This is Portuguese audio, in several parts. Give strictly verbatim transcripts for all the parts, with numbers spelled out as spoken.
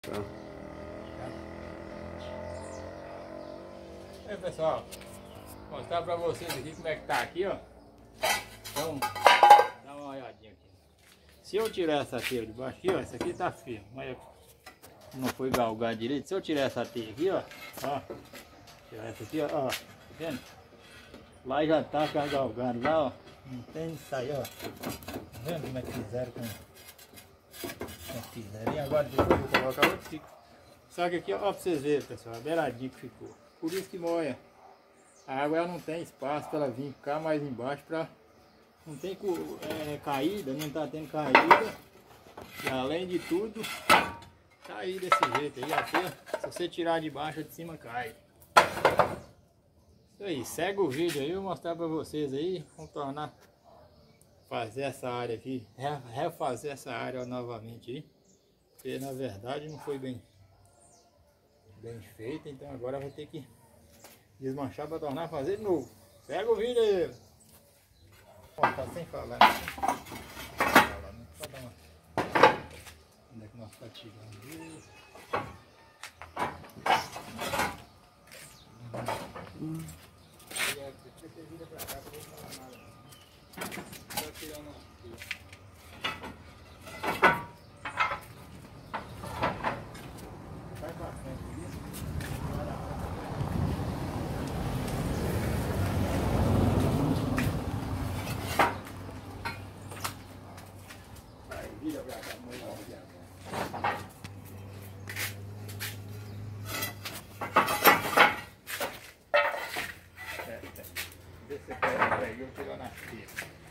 Tá. Aí pessoal, vou mostrar pra vocês aqui como é que tá aqui, ó. Então, dá uma olhadinha aqui. Se eu tirar essa teia de baixo aqui, ó, essa aqui tá firme, mas não foi galgar direito. Se eu tirar essa teia aqui, ó, ó, tirar essa aqui, ó, ó, tá vendo? Lá já tá galgando lá, ó, não tem isso aí, ó. Tá vendo como é que fizeram com... Como é que fizeram? E agora depois eu vou colocar outro ciclo. Só que aqui, ó, pra vocês verem, pessoal, a beiradinha que ficou. Por isso que molha. A água ela não tem espaço para ela vir cá mais embaixo para não tem é, caída, não tá tendo caída. E além de tudo, tá aí desse jeito aí, até se você tirar de baixo de cima cai. Isso aí, segue o vídeo aí, eu vou mostrar para vocês aí, vamos tornar fazer essa área aqui, refazer essa área novamente aí. Porque na verdade não foi bem bem feita, então agora vai ter que desmanchar para tornar a fazer de novo. Pega o vídeo aí. Ó, tá sem falar. Só dá uma... Onde é que nós tá tirando isso? Hum. Você tem vida pra cá, não vou falar nada. Só tirando aqui. Vai pra frente. Você pega aí, eu tiro na fila.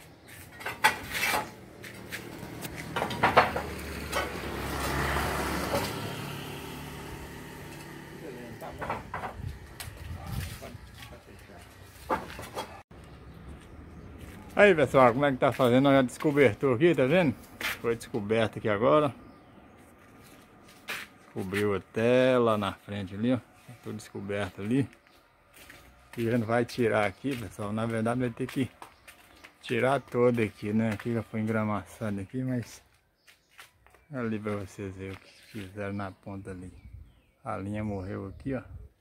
Beleza, tá bom. Pode, pode fechar. Aí pessoal, como é que tá fazendo? Olha a descobertura aqui, tá vendo? Foi descoberto aqui agora. Cobriu até lá na frente ali, ó. Tá tudo descoberto ali. E a gente vai tirar aqui, pessoal. Na verdade vai ter que tirar todo aqui, né? Aqui já foi engramaçado aqui, mas ali pra vocês verem o que fizeram na ponta ali. A linha morreu aqui, ó.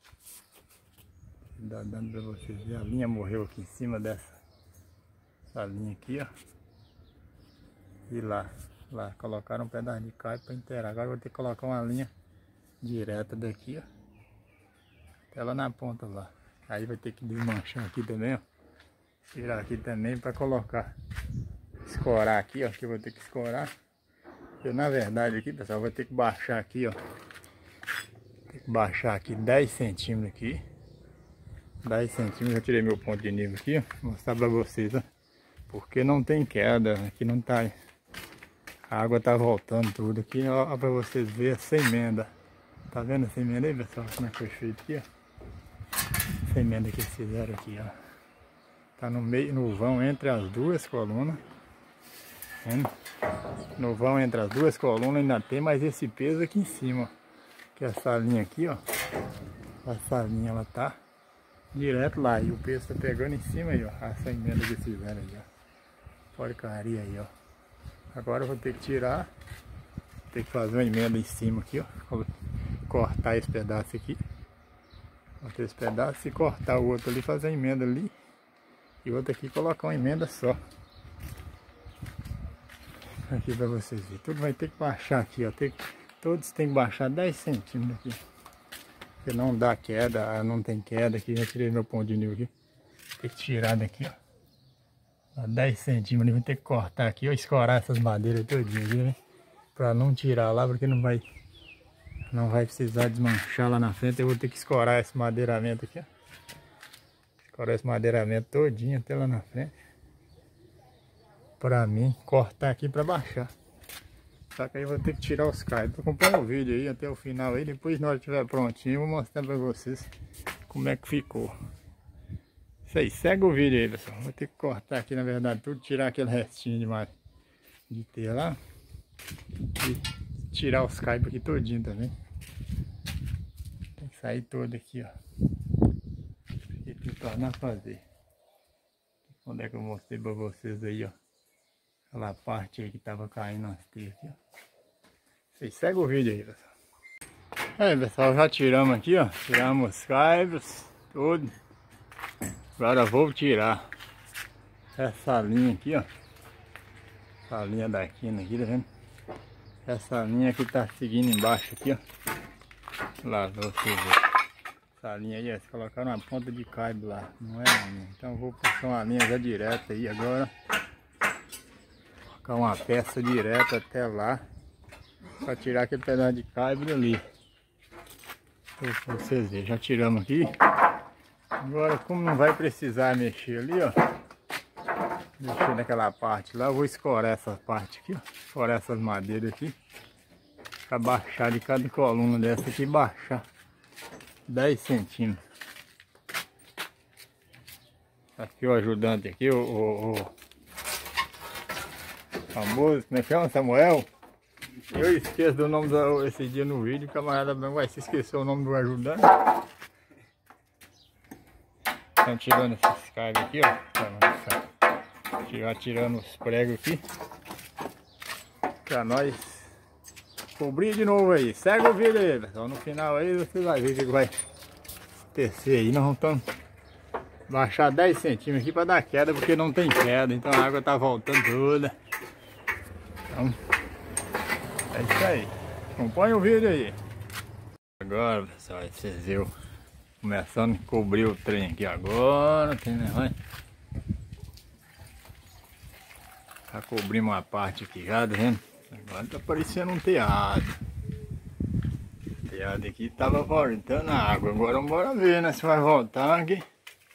Dá dando pra vocês verem. A linha morreu aqui em cima dessa essa linha aqui, ó. E lá, lá colocaram um pedaço de calho pra inteirar. Agora eu vou ter que colocar uma linha direta daqui, ó. Até lá na ponta lá. Aí vai ter que desmanchar aqui também, ó. Tirar aqui também para colocar. Escorar aqui, ó. Que eu vou ter que escorar. Eu, na verdade aqui, pessoal, vou ter que baixar aqui, ó. Tem que baixar aqui dez centímetros aqui. dez centímetros. Eu tirei meu ponto de nível aqui, ó. Vou mostrar para vocês, ó. Porque não tem queda. Aqui não tá... A água tá voltando tudo aqui, ó. Para vocês verem essa emenda. Tá vendo essa emenda aí, pessoal? Como é que foi feito aqui, ó. Essa emenda que eles fizeram aqui, ó. Tá no meio, no vão entre as duas colunas. Vendo? No vão entre as duas colunas ainda tem mais esse peso aqui em cima, ó. Que essa linha aqui, ó. Essa linha ela tá direto lá. E o peso tá pegando em cima aí, ó. Essa emenda que eles fizeram aí, ó. Porcaria aí, ó. Agora eu vou ter que tirar. Ter que fazer uma emenda em cima aqui, ó. Cortar esse pedaço aqui. Cortar esse pedaço e cortar o outro ali, fazer a emenda ali. E outro aqui colocar uma emenda só. Aqui pra vocês verem. Tudo vai ter que baixar aqui, ó. Tem, todos tem que baixar dez centímetros aqui. Porque não dá queda, não tem queda aqui. Já tirei meu ponto de nível aqui. Tem que tirar daqui, ó. Dá dez centímetros. Vou ter que cortar aqui, ó. Escorar essas madeiras todinhas aqui, né? Pra não tirar lá, porque não vai... Não vai precisar desmanchar lá na frente. Eu vou ter que escorar esse madeiramento aqui, ó. Escorar esse madeiramento todinho até lá na frente. Pra mim cortar aqui pra baixar. Só que aí eu vou ter que tirar os cais. Tô acompanhando o vídeo aí até o final aí. Depois na hora que estiver prontinho eu vou mostrar pra vocês como é que ficou. Isso aí, segue o vídeo aí, pessoal. Vou ter que cortar aqui na verdade tudo. Tirar aquele restinho de, mais, de ter lá. E tirar os caibos aqui todinho também. Tem que sair todo aqui, ó. E tem que tornar a fazer. Onde é que eu mostrei pra vocês aí, ó. Aquela parte aí que tava caindo as teias aqui, ó. Vocês seguem o vídeo aí, pessoal. Aí pessoal, já tiramos aqui, ó. Tiramos os caibros, tudo. Agora vou tirar essa linha aqui, ó. Essa linha da quina aqui, tá vendo? Essa linha que tá seguindo embaixo aqui, ó. Lá, pra vocês verem. Essa linha aí, ó, eles colocaram uma ponta de caibo lá. Não é uma linha. Então eu vou puxar uma linha já direta aí agora. Colocar uma peça direta até lá. Pra tirar aquele pedaço de caibo ali. Então, pra vocês verem, já tiramos aqui. Agora, como não vai precisar mexer ali, ó. Mexer naquela parte lá, eu vou escorar essa parte aqui, ó. Escorar essas madeiras aqui. Pra baixar de cada coluna dessa aqui, baixar dez centímetros. Aqui o ajudante aqui, o, o, o famoso, como é que chama? Samuel. Eu esqueço do nome do, esse dia no vídeo, o camarada vai se esquecer o nome do ajudante. Estão tirando esses caibros aqui, ó. Tirar, tirando os pregos aqui. Pra nós cobrir de novo aí. Segue o vídeo aí, pessoal. No final aí você vai ver o que vai acontecer aí. Nós vamos baixar dez centímetros aqui para dar queda, porque não tem queda. Então a água tá voltando toda. Então é isso aí. Acompanha o vídeo aí. Agora, pessoal, vocês viram começando a cobrir o trem aqui agora. Tem, né? Vai. Já cobrimos uma parte aqui já, tá vendo? Agora tá parecendo um telhado. O telhado aqui tava voltando a água. Agora bora ver, né? Se vai voltar aqui.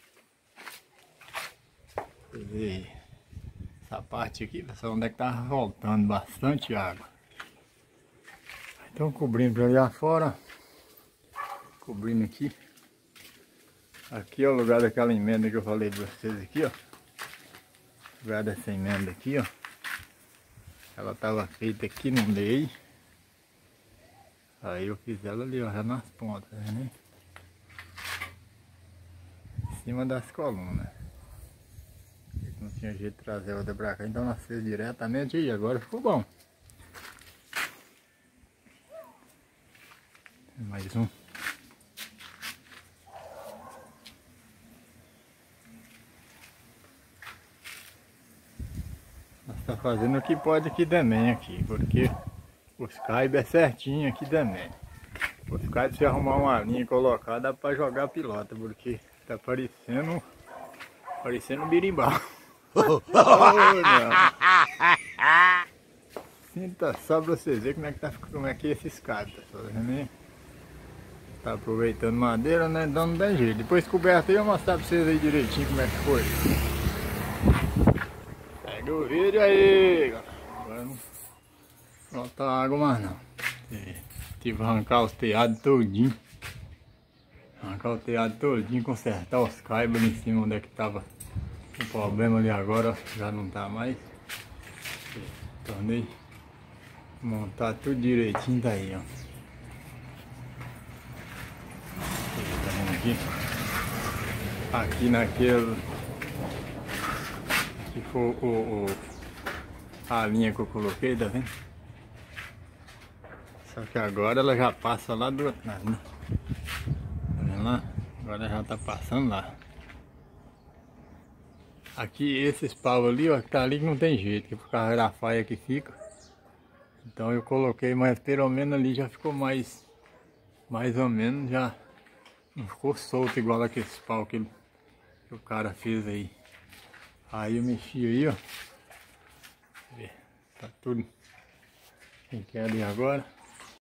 Essa parte aqui, pessoal, onde é que tava voltando bastante água. Então cobrindo pra ali fora. Cobrindo aqui. Aqui é o lugar daquela emenda que eu falei de vocês aqui, ó. O lugar dessa emenda aqui, ó. Ela tava feita aqui no meio. Aí eu fiz ela ali, ó, já nas pontas, né? Em cima das colunas. Não tinha jeito de trazer outra pra cá, então nós fizemos diretamente e agora ficou bom. Mais um. Nós tá fazendo o que pode aqui também, aqui, porque os caibos é certinho aqui também. Os caibos, se arrumar uma linha e colocar, dá pra jogar pilota, porque tá parecendo, parecendo um birimbau. Oh, sinta só pra vocês verem como é que tá, como é que é esses caibos, pessoal, né? Tá aproveitando madeira, né? Então não tem jeito. Depois coberto aí eu vou mostrar pra vocês aí direitinho como é que foi. Pega o vídeo aí, galera. Agora não falta água mais não. Tive que arrancar os telhados todinho. Arrancar o telhado todinho, consertar os caibros ali em cima onde é que tava o problema ali agora, já não tá mais. Tornei montar tudo direitinho, tá aí, ó. Tá vendo aqui? Aqui naquele que foi o, o, a linha que eu coloquei, tá vendo? Só que agora ela já passa lá do outro lado, né? Tá vendo lá? Agora já tá passando lá. Aqui esses paus ali, ó, que tá ali que não tem jeito, que por causa da faia que fica. Então eu coloquei, mas pelo menos ali já ficou mais, mais ou menos, já não ficou solto igual aqueles pau que, que o cara fez aí. Aí eu mexi aí, ó. Tá tudo em queda ali agora.